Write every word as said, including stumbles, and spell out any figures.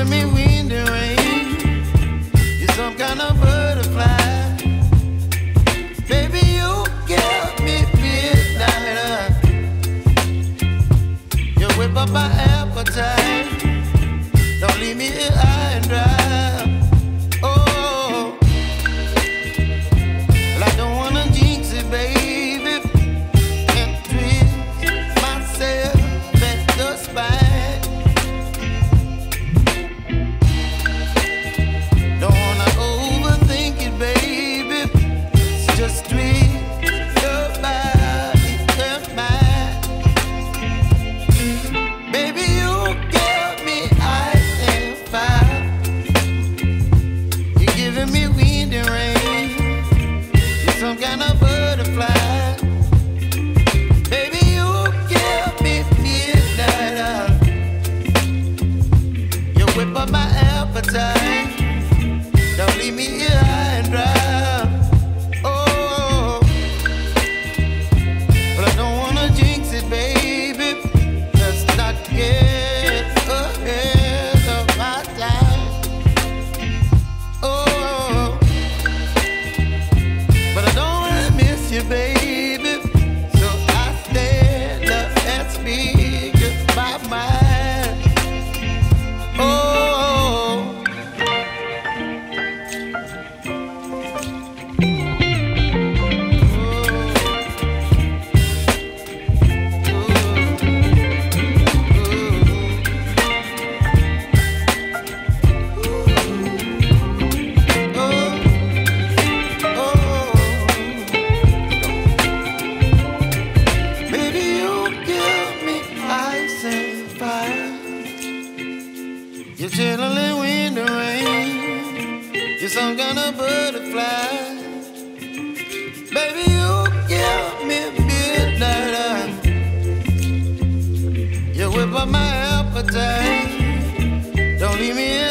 giving me wind and rain. You're some kind of butterfly. Baby, you give me midnight. You whip up my appetite. Don't leave me here high and dry. Oh, well, I don't wanna jinx it, baby. Can't twist myself at the spine. Don't wanna overthink it, baby. It's just twist your body and mine. Baby, you give me ice and fire. You're giving me wind and rain. You're some kind of butterfly. Baby, you give me midnight. You whip up my appetite. Don't leave me here high and dry. Oh, but I don't wanna jinx it, baby. Let's not get ahead of my time. Oh, but I don't wanna miss you, baby. So I stand up and speak my mind. Oh. You're chilling wind and rain. You're some kind of butterfly. Baby, you give me midnight. You whip up my appetite. Don't leave me